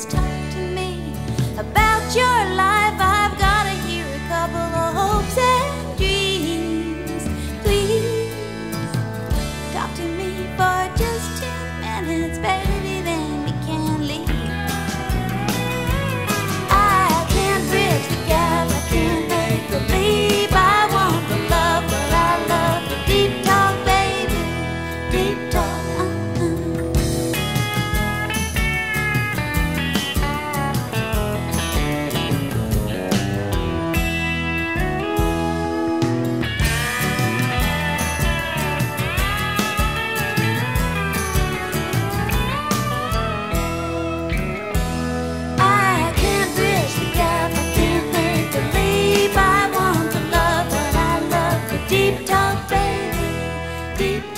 just talk to me about your life. I've gotta hear a couple of hopes and dreams. Please talk to me for just 10 minutes, baby, then we can leave. I can't bridge the gap, I can't make believe. I want the love, but I love the deep talk, baby, deep talk. Deep talk, baby, deep